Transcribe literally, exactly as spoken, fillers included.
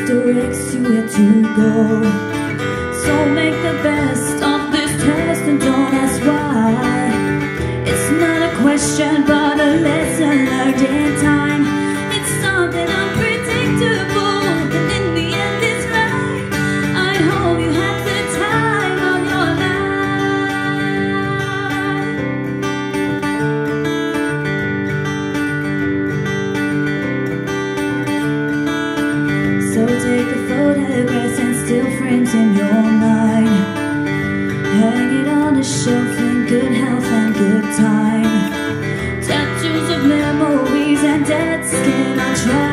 directs you where to go. So make the best of this test and don't ask why. It's not a question but a lesson learned in time. It's something unpredictable, and in the end it's right. I hope you have the time of your life. So take the photographs and still frames in your mind. Hang it on a shelf in good health and good time. Tattoos of memories and dead skin. I try